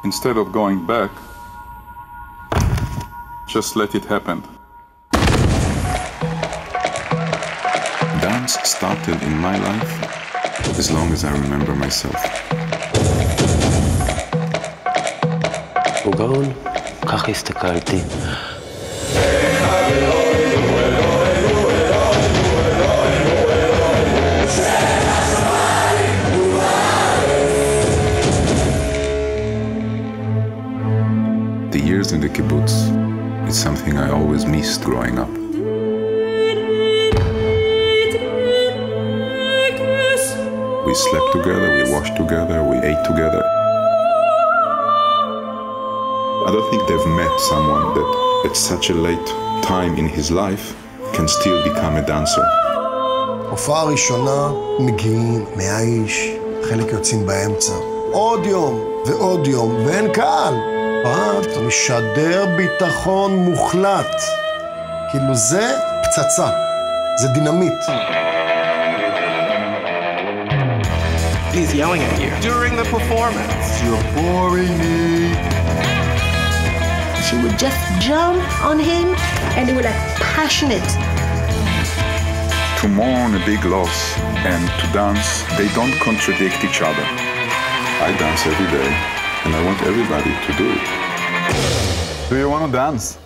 Instead of going back, just let it happen. Dance started in my life as long as I remember myself. הוא גאון, כך הסתכלתי. The years in the kibbutz, it's something I always missed growing up. We slept together, we washed together, we ate together. I don't think they've met someone that at such a late time in his life can still become a dancer. הופעה ראשונה, מגיעים 100 איש, חלק יוצאים באמצע. עוד יום ועוד יום, ואין קהל. אתה משדר ביטחון מוחלט. כאילו זה פצצה, זה דינמיט. He's yelling at you during the performance. You're boring me. She would just jump on him and they were like passionate. To mourn a big loss and to dance, they don't contradict each other. I dance every day, and I want everybody to do it. Do you want to dance?